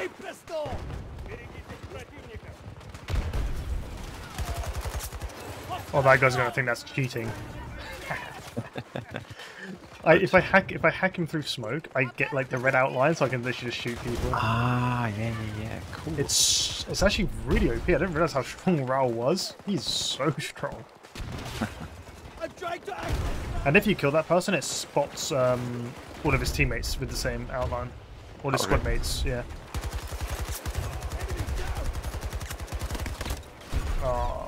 Oh, that guy's gonna think that's cheating. If I hack him through smoke, I get like the red outline, so I can literally just shoot people. Ah, yeah, cool. It's actually really OP. I didn't realize how strong Rao was. He's so strong. And if you kill that person, it spots all of his teammates with the same outline. All his squad mates, yeah. Oh.